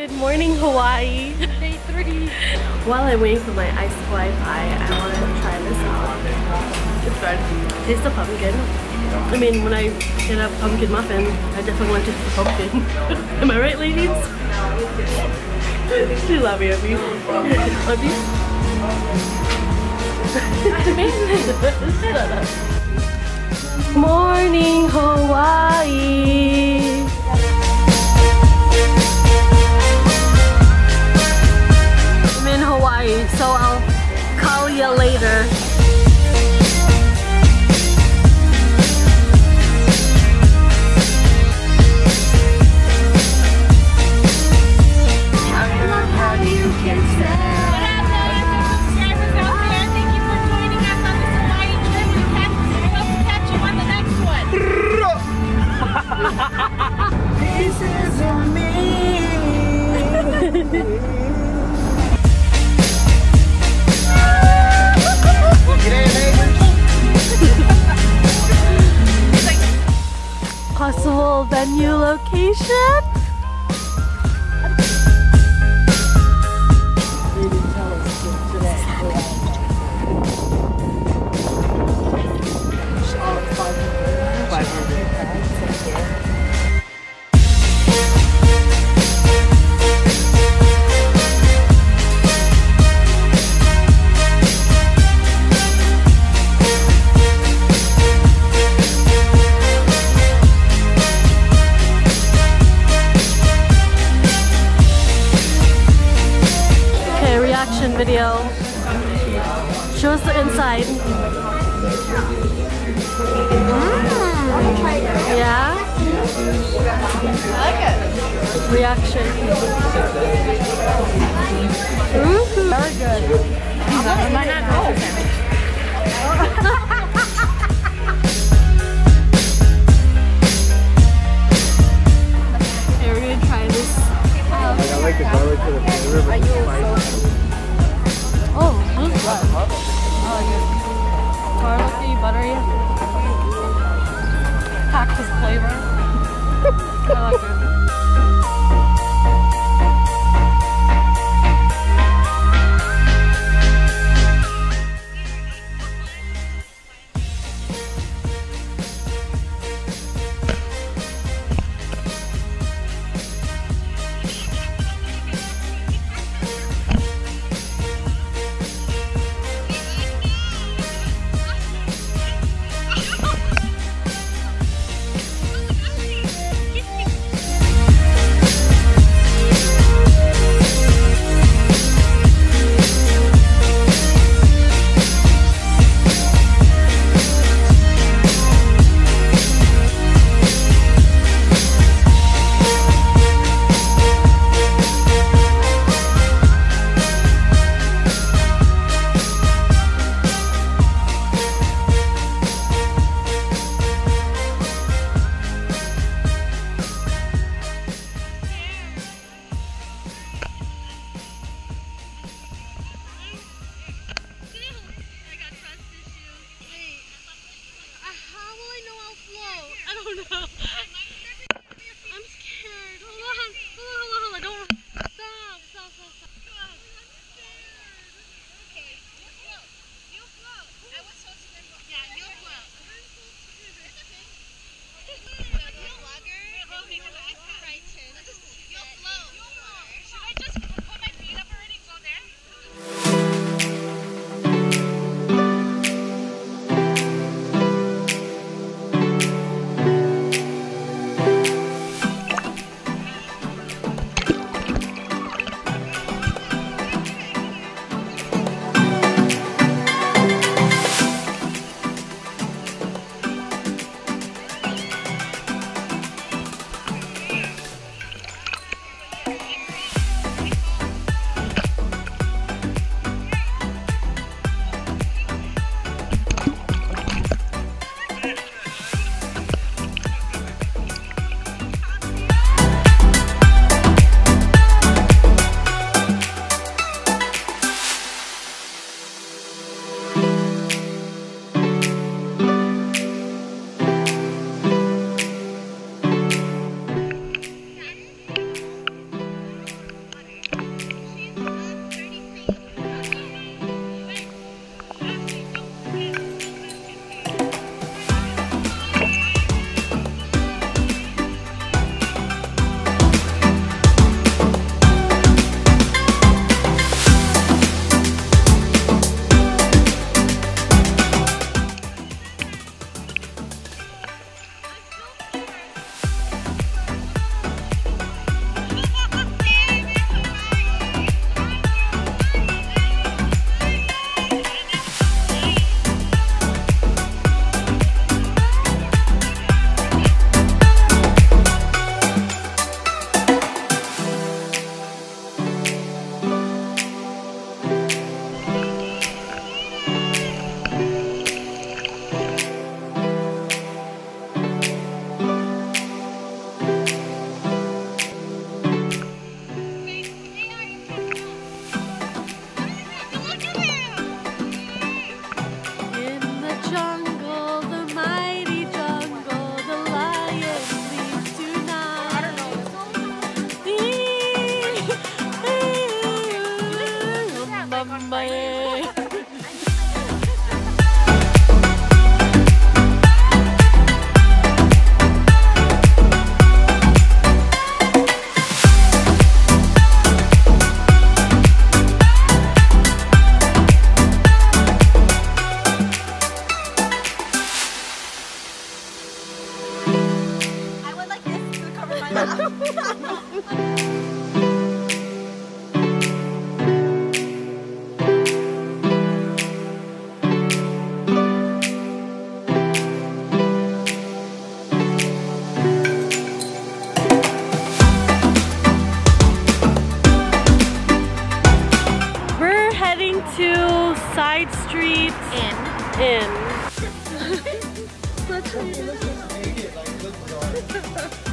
Good morning, Hawaii. Day 3. While I'm waiting for my iced Hawaii pie, I want to try this out. It's good. Tastes the pumpkin. I mean, when I get a pumpkin muffin, I definitely want to taste the pumpkin. Am I right, ladies? She love you, Abby. Love you? Shut up. Morning, Hawaii. I'm in Hawaii, so I'll call you later. Possible venue location? They didn't tell us today. 500. Video. Show us the inside. Yeah? I like it. Reaction. Very good. Am I not Okay, we're gonna try this. I like the garlic for the flavor, but it's spicy. Oh, this is good. I like it. Garlicky, buttery. Cactus flavor. I like it. side street In. in.